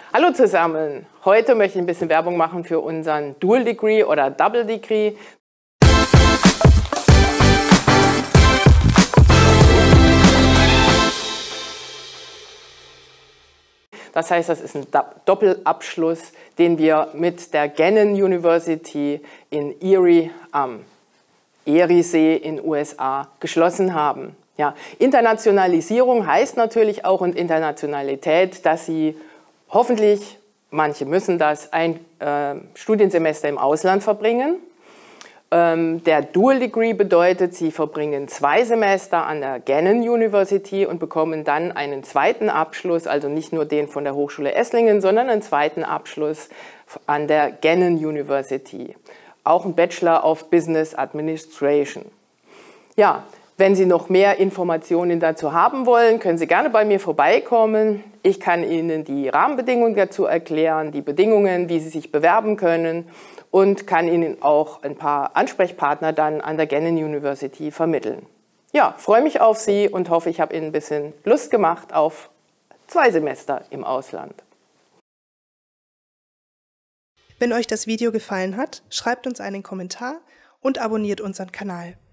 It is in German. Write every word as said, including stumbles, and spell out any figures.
Hallo zusammen! Heute möchte ich ein bisschen Werbung machen für unseren Dual Degree oder Double Degree. Das heißt, das ist ein Doppelabschluss, den wir mit der Gannon University in Erie am Eriesee in den U S A geschlossen haben. Ja, Internationalisierung heißt natürlich auch und Internationalität, dass Sie hoffentlich, manche müssen das, ein äh, Studiensemester im Ausland verbringen. Ähm, der Dual Degree bedeutet, Sie verbringen zwei Semester an der Gannon University und bekommen dann einen zweiten Abschluss, also nicht nur den von der Hochschule Esslingen, sondern einen zweiten Abschluss an der Gannon University. Auch ein Bachelor of Business Administration. Ja, wenn Sie noch mehr Informationen dazu haben wollen, können Sie gerne bei mir vorbeikommen. Ich kann Ihnen die Rahmenbedingungen dazu erklären, die Bedingungen, wie Sie sich bewerben können und kann Ihnen auch ein paar Ansprechpartner dann an der Gannon University vermitteln. Ja, freue mich auf Sie und hoffe, ich habe Ihnen ein bisschen Lust gemacht auf zwei Semester im Ausland. Wenn euch das Video gefallen hat, schreibt uns einen Kommentar und abonniert unseren Kanal.